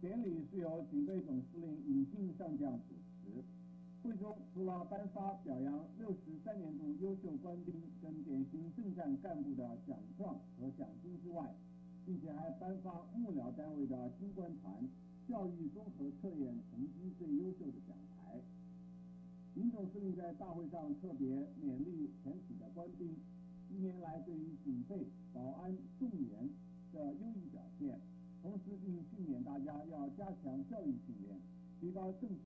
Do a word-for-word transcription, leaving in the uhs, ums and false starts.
典礼是由警备总司令尹敬上将主持。会中除了颁发表扬六十三年度优秀官兵跟典型政战干部的奖状和奖金之外，并且还颁发幕僚单位的军官团教育综合测验成绩最优秀的奖牌。尹总司令在大会上特别勉励全体的官兵，一年来对于警备、保安、动员的优异表现，同时并训勉大家要加强教育训练，提高政